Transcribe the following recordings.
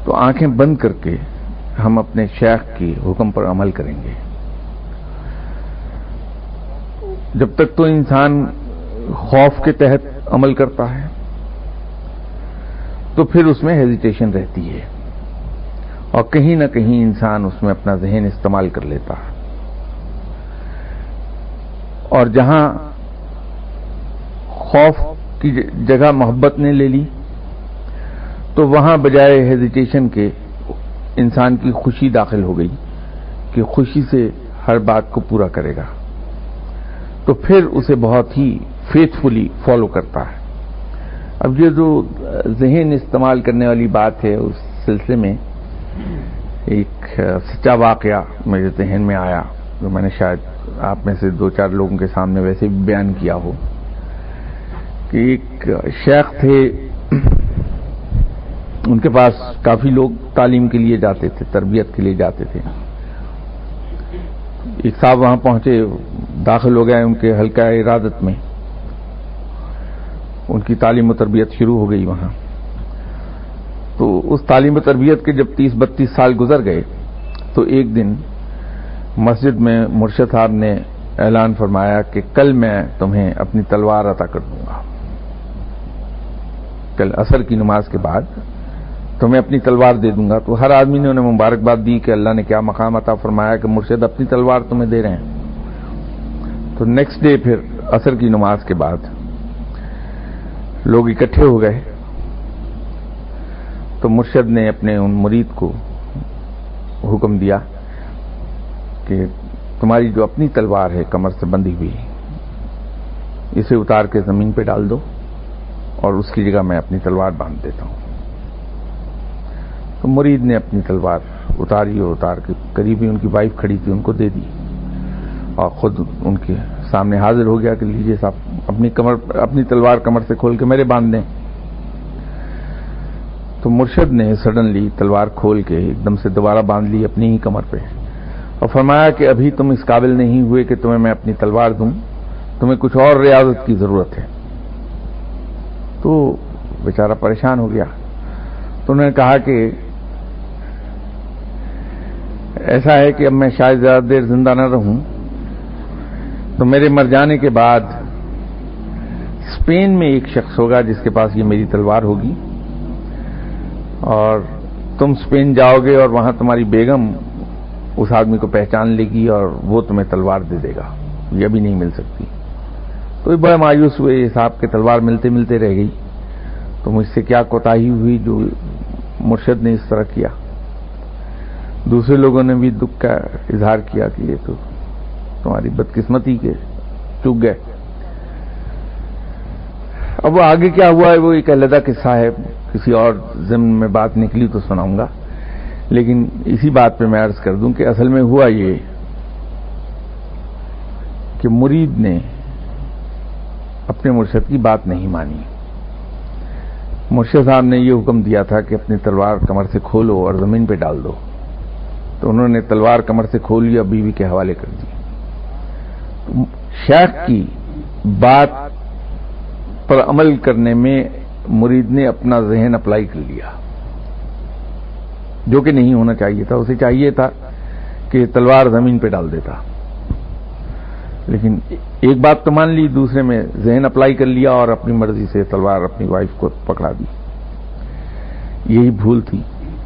تو آنکھیں بند کر کے ہم اپنے شیخ کے حکم پر عمل کریں گے. جب تک تو انسان خوف کے تحت عمل کرتا ہے تو پھر اس میں ہیزیٹیشن رہتی ہے اور کہیں نہ کہیں انسان اس میں اپنا ذہن استعمال کر لیتا ہے. اور جہاں خوف کی جگہ محبت نے لے لی تو وہاں بجائے ہیزیٹیشن کے انسان کی خوشی داخل ہو گئی کہ خوشی سے ہر بات کو پورا کرے گا، تو پھر اسے بہت ہی فیتھفلی فالو کرتا ہے. اب یہ جو ذہن استعمال کرنے والی بات ہے، اس سلسلے میں ایک سچا واقعہ میرے ذہن میں آیا جو میں نے شاید آپ میں سے 2-4 لوگوں کے سامنے ویسے بھی بیان کیا ہو کہ ایک شیخ تھے، ان کے پاس کافی لوگ تعلیم کے لیے جاتے تھے، تربیت کے لیے جاتے تھے. ایک صاحب وہاں پہنچے، داخل ہو گئے ان کے حلقہ ارادت میں، ان کی تعلیم و تربیت شروع ہو گئی وہاں. تو اس تعلیم و تربیت کے جب 30-32 سال گزر گئے تو ایک دن مسجد میں مرشد صاحب نے اعلان فرمایا کہ کل میں تمہیں اپنی تلوار عطا کر دوں گا، کل عصر کی نماز کے بعد تمہیں اپنی تلوار دے دوں گا. تو ہر آدمی نے انہیں مبارکباد دی کہ اللہ نے کیا مقام عطا فرمایا کہ مرشد اپنی تلوار تمہیں دے رہے ہیں. تو نیکسٹ ڈے پھر عصر کی نماز کے بعد لوگ اکٹھے ہو گئے تو مرشد نے اپنے ان مرید کو حکم دیا کہ تمہاری جو اپنی تلوار ہے کمر سے بندھی ہوئی، اسے اتار کے زمین پہ ڈال دو اور اس کی جگہ میں اپنی تلوار باندھ دیتا ہوں. تو مرید نے اپنی تلوار اتاری اور اتار کے قریبی ان کی وائف کھڑی تھی ان کو دے دی اور خود ان کے سامنے حاضر ہو گیا کہ لیجیے صاحب اپنی تلوار کمر سے کھول کے میرے باندھ دیں. تو مرشد نے سڈنلی تلوار کھول کے ایک دم سے دوبارہ باندھ لی اپنی ہی کمر پہ اور فرمایا کہ ابھی تم اس قابل نہیں ہوئے کہ تمہیں میں اپنی تلوار دوں، تمہیں کچھ اور ریاضت کی ضرورت ہے. تو بیچارہ پریشان ہو گیا. تو انہوں نے کہا کہ ایسا ہے کہ اب میں شاید زیادہ دیر زندہ نہ رہوں، تو میرے مر جانے کے بعد اسپین میں ایک شخص ہوگا جس کے پاس یہ میری تلوار ہوگی اور تم اسپین جاؤ گے اور وہاں تمہاری بیگم اس آدمی کو پہچان لے گی اور وہ تمہیں تلوار دے دے گا، یہ ابھی نہیں مل سکتی. تو بڑے مایوس ہوئے یہ صاحب کے تلوار ملتے ملتے رہ گئی. تو مجھ سے کیا کوتاہی ہوئی جو مرشد نے اس طرح کیا. دوسرے لوگوں نے بھی دکھ کا اظہار کیا کہ یہ تو تمہاری بدقسمتی کے چوک گئے. اب وہ آگے کیا ہوا ہے وہ ایک علیحدہ قصہ ہے، کسی اور ضمن میں بات نکلی تو سناؤں گا، لیکن اسی بات پہ میں عرض کر دوں کہ اصل میں ہوا یہ کہ مرید نے اپنے مرشد کی بات نہیں مانی. مرشد صاحب نے یہ حکم دیا تھا کہ اپنی تلوار کمر سے کھولو اور زمین پہ ڈال دو. تو انہوں نے تلوار کمر سے کھول لی اور بیوی کے حوالے کر دی. شیخ کی بات پر عمل کرنے میں مرید نے اپنا ذہن اپلائی کر لیا، جو کہ نہیں ہونا چاہیے تھا. اسے چاہیے تھا کہ تلوار زمین پہ ڈال دیتا، لیکن ایک بات تو مان لی، دوسرے میں ذہن اپلائی کر لیا اور اپنی مرضی سے تلوار اپنی وائف کو پکڑا دی. یہی بھول تھی.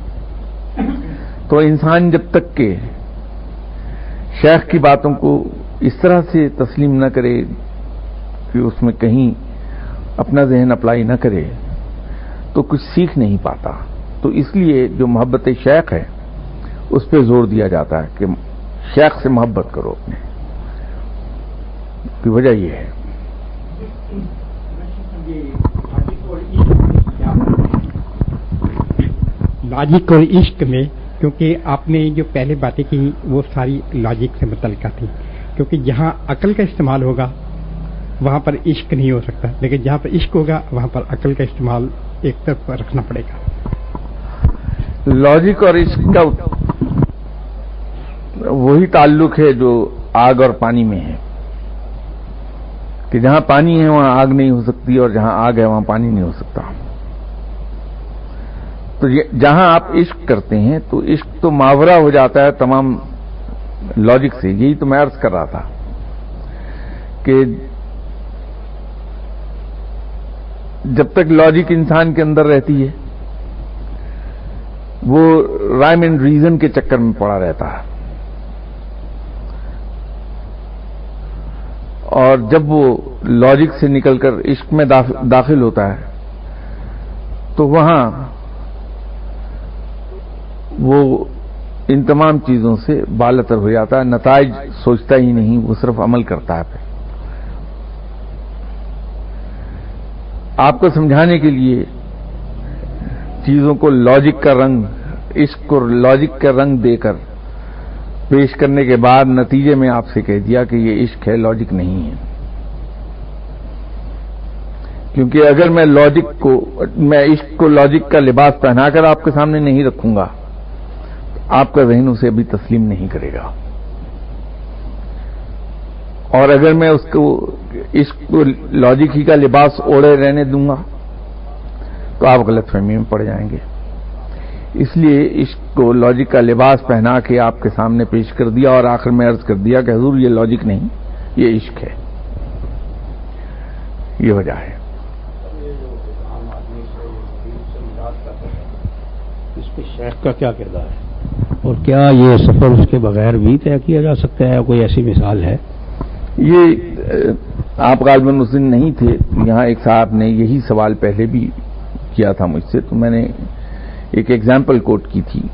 تو انسان جب تک کہ شیخ کی باتوں کو اس طرح سے تسلیم نہ کرے کہ اس میں کہیں اپنا ذہن اپلائی نہ کرے تو کچھ سیکھ نہیں پاتا. تو اس لیے جو محبت شیخ ہے اس پہ زور دیا جاتا ہے کہ شیخ سے محبت کرو. اپنے کی وجہ یہ ہے. لاجک اور عشق میں، کیونکہ آپ نے جو پہلے باتیں کی وہ ساری لاجک سے متعلقہ تھی، کیونکہ جہاں عقل کا استعمال ہوگا وہاں پر عشق نہیں ہو سکتا، لیکن جہاں پر عشق ہوگا وہاں پر عقل کا استعمال ایک طرف رکھنا پڑے گا. لاجک اور عشق کا وہی تعلق ہے جو آگ اور پانی میں ہے کہ جہاں پانی ہے وہاں آگ نہیں ہو سکتی اور جہاں آگ ہے وہاں پانی نہیں ہو سکتا. تو جہاں آپ عشق کرتے ہیں تو عشق تو ماورا ہو جاتا ہے تمام لاجک سے. یہی تو میں عرض کر رہا تھا کہ جب تک لاجک انسان کے اندر رہتی ہے وہ رائم اینڈ ریزن کے چکر میں پڑا رہتا ہے, اور جب وہ لاجک سے نکل کر عشق میں داخل ہوتا ہے تو وہاں وہ ان تمام چیزوں سے بالاتر ہو جاتا ہے, نتائج سوچتا ہی نہیں, وہ صرف عمل کرتا ہے. آپ کو سمجھانے کے لیے چیزوں کو لاجک کا رنگ, عشق کو لاجک کا رنگ دے کر پیش کرنے کے بعد نتیجے میں آپ سے کہہ دیا کہ یہ عشق ہے, لاجک نہیں ہے. کیونکہ اگر میں عشق کو لاجک کا لباس پہنا کر آپ کے سامنے نہیں رکھوں گا آپ کا ذہن اسے ابھی تسلیم نہیں کرے گا, اور اگر میں اس کو عشق کو لاجک ہی کا لباس اوڑے رہنے دوں گا تو آپ غلط فہمی میں پڑ جائیں گے. اس لیے عشق کو لاجک کا لباس پہنا کے آپ کے سامنے پیش کر دیا اور آخر میں عرض کر دیا کہ حضور یہ لاجک نہیں, یہ عشق ہے. یہ وجہ ہے. اس پہ شیخ کا کیا کردار ہے اور کیا یہ سفر اس کے بغیر بھی طے کیا جا سکتا ہے؟ کوئی ایسی مثال ہے؟ یہ آپ غالباً اس دن نہیں تھے یہاں, ایک صاحب نے یہی سوال پہلے بھی کیا تھا مجھ سے, تو میں نے ایک ایگزامپل کوٹ کی تھی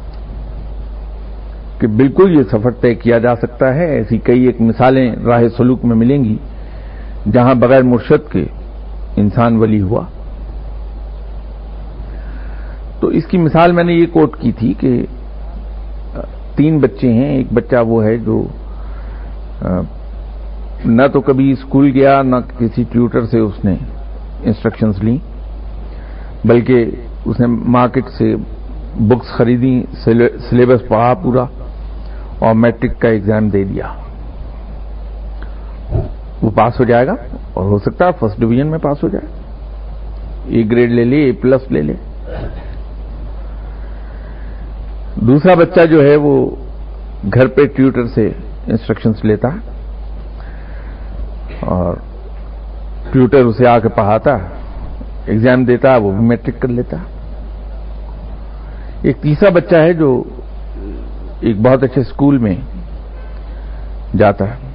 کہ بالکل یہ سفر طے کیا جا سکتا ہے. ایسی کئی ایک مثالیں راہ سلوک میں ملیں گی جہاں بغیر مرشد کے انسان ولی ہوا. تو اس کی مثال میں نے یہ کوٹ کی تھی کہ 3 بچے ہیں. ایک بچہ وہ ہے جو نہ تو کبھی اسکول گیا نہ کسی ٹیوٹر سے اس نے انسٹرکشنز لی, بلکہ اس نے مارکیٹ سے بکس خریدی, سلیبس پڑھا پورا اور میٹرک کا ایگزام دے دیا. وہ پاس ہو جائے گا اور ہو سکتا ہے فرسٹ ڈویژن میں پاس ہو جائے, A گریڈ لے لے, A+ لے لے. دوسرا بچہ جو ہے وہ گھر پہ ٹیوٹر سے انسٹرکشنز لیتا ہے اور ٹیوٹر اسے آ کے پڑھاتا ہے, ایگزام دیتا ہے, وہ بھی میٹرک کر لیتا ہے. ایک تیسرا بچہ ہے جو ایک بہت اچھے اسکول میں جاتا ہے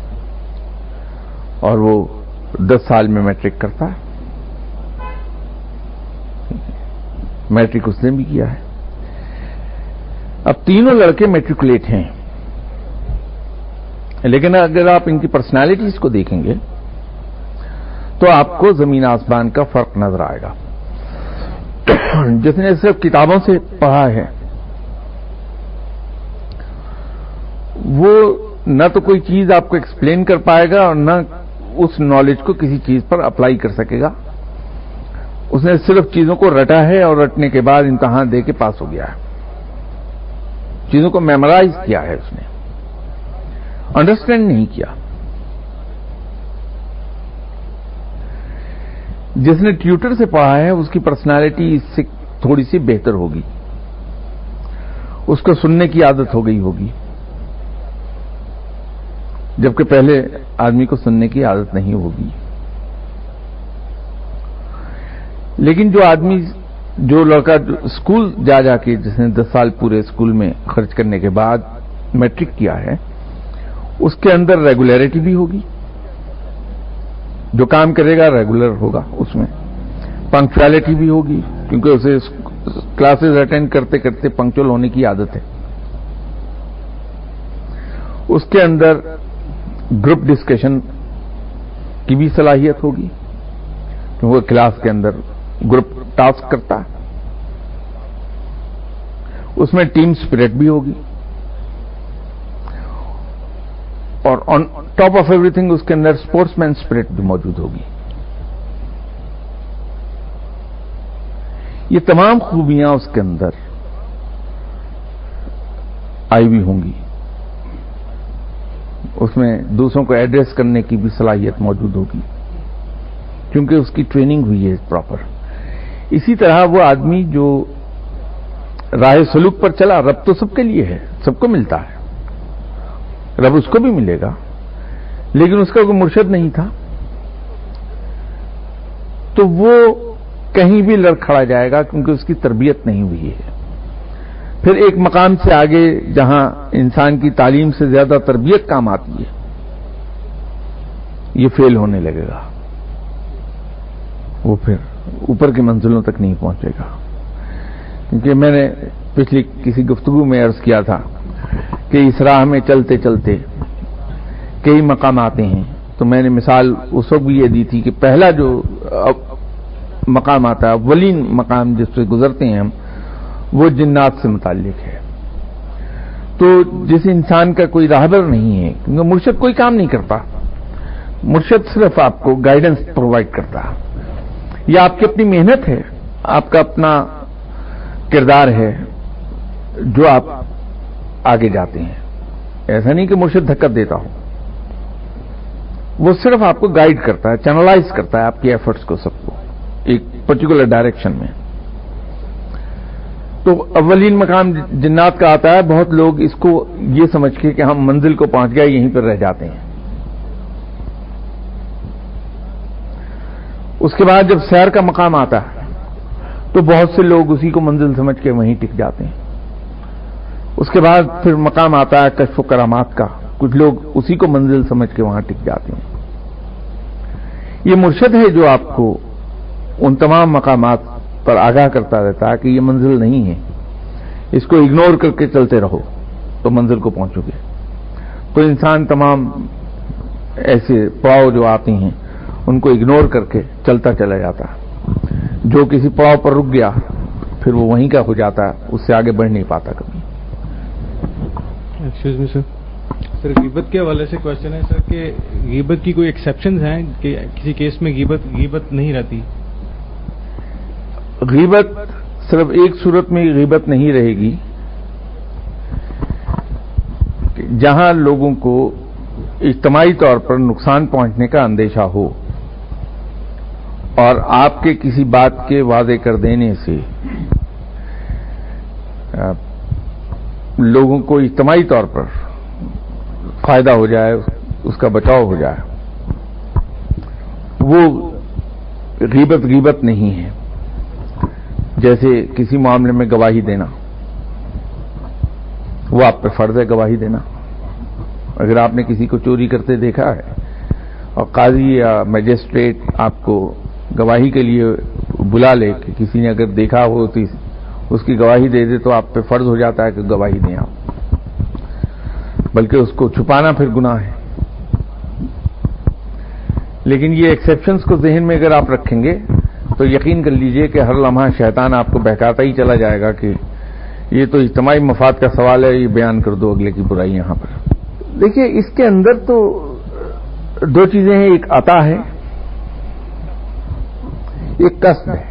اور وہ 10 سال میں میٹرک کرتا ہے. میٹرک اس نے بھی کیا ہے. اب تینوں لڑکے میٹریکولیٹ ہیں, لیکن اگر آپ ان کی پرسنالٹیز کو دیکھیں گے تو آپ کو زمین آسمان کا فرق نظر آئے گا. جس نے صرف کتابوں سے پڑھا ہے وہ نہ تو کوئی چیز آپ کو ایکسپلین کر پائے گا اور نہ اس نالج کو کسی چیز پر اپلائی کر سکے گا. اس نے صرف چیزوں کو رٹا ہے اور رٹنے کے بعد امتحان دے کے پاس ہو گیا ہے. چیزوں کو میمورائز کیا ہے, اس نے انڈرسٹینڈ نہیں کیا. جس نے ٹیوٹر سے پڑھا ہے اس کی پرسنالٹی اس سے تھوڑی سی بہتر ہوگی, اس کو سننے کی عادت ہو گئی ہوگی, جبکہ پہلے آدمی کو سننے کی عادت نہیں ہوگی. لیکن جو لڑکا اسکول جا کے جس نے 10 سال پورے اسکول میں خرچ کرنے کے بعد میٹرک کیا ہے, اس کے اندر ریگولیرٹی بھی ہوگی. جو کام کرے گا ریگولر ہوگا, اس میں پنکچویلٹی بھی ہوگی کیونکہ اسے کلاسز اٹینڈ کرتے کرتے پنکچوئل ہونے کی عادت ہے. اس کے اندر گروپ ڈسکشن کی بھی صلاحیت ہوگی کیونکہ وہ کلاس کے اندر گروپ ٹاسک کرتا ہے. اس میں ٹیم اسپرٹ بھی ہوگی اور on top of everything اس کے اندر اسپورٹس مین اسپرٹ بھی موجود ہوگی. یہ تمام خوبیاں اس کے اندر آئی ہوئی ہوں گی. اس میں دوسروں کو ایڈریس کرنے کی بھی صلاحیت موجود ہوگی کیونکہ اس کی ٹریننگ ہوئی ہے پراپر. اسی طرح وہ آدمی جو راہ سلوک پر چلا، رب تو سب کے لیے ہے، سب کو ملتا ہے، رب اس کو بھی ملے گا، لیکن اس کا کوئی مرشد نہیں تھا تو وہ کہیں بھی لڑکھڑا جائے گا کیونکہ اس کی تربیت نہیں ہوئی ہے۔ پھر ایک مقام سے آگے جہاں انسان کی تعلیم سے زیادہ تربیت کام آتی ہے، یہ فیل ہونے لگے گا، وہ پھر اوپر کی منزلوں تک نہیں پہنچے گا۔ کیونکہ میں نے پچھلی کسی گفتگو میں عرض کیا تھا کہ اس راہ میں چلتے چلتے کئی مقام آتے ہیں، تو میں نے مثال اس وقت بھی یہ دی تھی کہ پہلا جو مقام آتا ہے، اولین مقام جس سے گزرتے ہیں ہم، وہ جنات سے متعلق ہے۔ تو جس انسان کا کوئی راہبر نہیں ہے، کیونکہ مرشد کوئی کام نہیں کرتا، مرشد صرف آپ کو گائیڈنس پرووائڈ کرتا ہے، یا آپ کی اپنی محنت ہے، آپ کا اپنا کردار ہے جو آپ آگے جاتے ہیں۔ ایسا نہیں کہ مرشد دھکا دیتا ہو، وہ صرف آپ کو گائیڈ کرتا ہے، چینلائز کرتا ہے آپ کی ایفرٹس کو، سب کو ایک پرٹیکولر ڈائریکشن میں۔ تو اولین مقام جنات کا آتا ہے، بہت لوگ اس کو یہ سمجھ کے کہ ہم منزل کو پہنچ گئے یہیں پر رہ جاتے ہیں۔ اس کے بعد جب سیر کا مقام آتا ہے تو بہت سے لوگ اسی کو منزل سمجھ کے وہیں ٹک جاتے ہیں۔ اس کے بعد پھر مقام آتا ہے کشف و کرامات کا، کچھ لوگ اسی کو منزل سمجھ کے وہاں ٹک جاتے ہیں۔ یہ مرشد ہے جو آپ کو ان تمام مقامات پر آگاہ کرتا رہتا ہے کہ یہ منزل نہیں ہے، اس کو اگنور کر کے چلتے رہو تو منزل کو پہنچو گے۔ تو انسان تمام ایسے پڑاؤ جو آتے ہیں ان کو اگنور کر کے چلتا چلا جاتا ہے۔ جو کسی پڑاؤ پر رک گیا پھر وہ وہیں کا ہو جاتا ہے، اس سے آگے بڑھ نہیں پاتا کبھی۔ ایکسکیوز می سر، غیبت کے حوالے سے کوشچن ہے سر کہ غیبت کی کوئی ایکسیپشنز ہیں کہ کسی کیس میں غیبت نہیں رہتی؟ غیبت صرف ایک صورت میں غیبت نہیں رہے گی، جہاں لوگوں کو اجتماعی طور پر نقصان پہنچنے کا اندیشہ ہو اور آپ کے کسی بات کے واضح کر دینے سے لوگوں کو اجتماعی طور پر فائدہ ہو جائے، اس کا بچاؤ ہو جائے، وہ غیبت نہیں ہے۔ جیسے کسی معاملے میں گواہی دینا، وہ آپ پہ فرض ہے گواہی دینا۔ اگر آپ نے کسی کو چوری کرتے دیکھا ہے اور قاضی یا میجسٹریٹ آپ کو گواہی کے لیے بلا لے کہ کسی نے اگر دیکھا ہو تو اس کی گواہی دے دے، تو آپ پہ فرض ہو جاتا ہے کہ گواہی دیں آپ، بلکہ اس کو چھپانا پھر گناہ ہے۔ لیکن یہ ایکسیپشنز کو ذہن میں اگر آپ رکھیں گے تو یقین کر لیجئے کہ ہر لمحہ شیطان آپ کو بہکاتا ہی چلا جائے گا کہ یہ تو اجتماعی مفاد کا سوال ہے، یہ بیان کر دو اگلے کی برائی یہاں پر۔ دیکھیے اس کے اندر تو دو چیزیں ہیں، ایک عطا ہے، ایک کسب ہے۔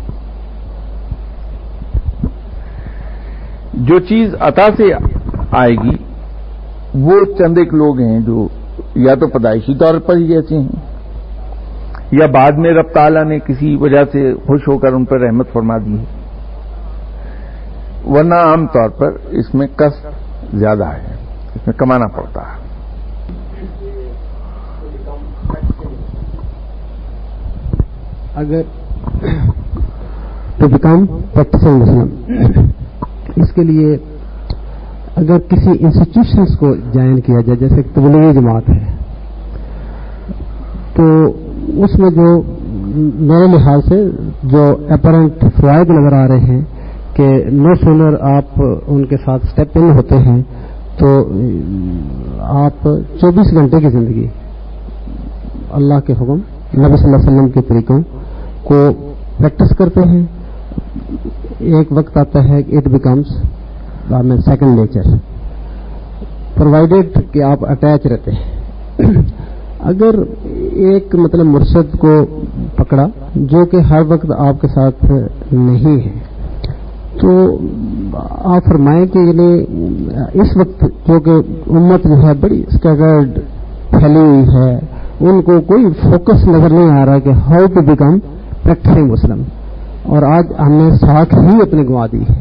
جو چیز عطا سے آئے گی وہ چند ایک لوگ ہیں جو یا تو پیدائشی طور پر ہی ایسے ہیں یا بعد میں رب تعالیٰ نے کسی وجہ سے خوش ہو کر ان پر رحمت فرما دی ہے، ورنہ عام طور پر اس میں کسب زیادہ ہے، اس میں کمانا پڑتا ہے۔ اگر ٹو بیکم پریکٹسنگ مسلم، اس کے لیے اگر کسی انسٹیٹیوشنس کو جوائن کیا جائے، جیسے تبلیغی جماعت ہے، تو اس میں جو میرے لحاظ سے جو اپرنٹ فوائد نظر آ رہے ہیں کہ نو سونر آپ ان کے ساتھ اسٹیپ ان ہوتے ہیں تو آپ 24 گھنٹے کی زندگی اللہ کے حکم، نبی صلی اللہ علیہ وسلم کے طریقوں کو پریکٹس کرتے ہیں۔ ایک وقت آتا ہے کہ it becomes second nature, provided کہ آپ اٹیچ رہتے ہیں۔ اگر ایک مطلب مرشد کو پکڑا جو کہ ہر وقت آپ کے ساتھ نہیں ہے، تو آپ فرمائیں کہ یعنی اس وقت جو کہ امت جو ہے بڑی اسکیٹرڈ پھیلی ہوئی ہے، ان کو کوئی فوکس نظر نہیں آ رہا کہ how to become practising Muslim, اور آج ہم نے ساکھ ہی اپنے گنوا دی ہے۔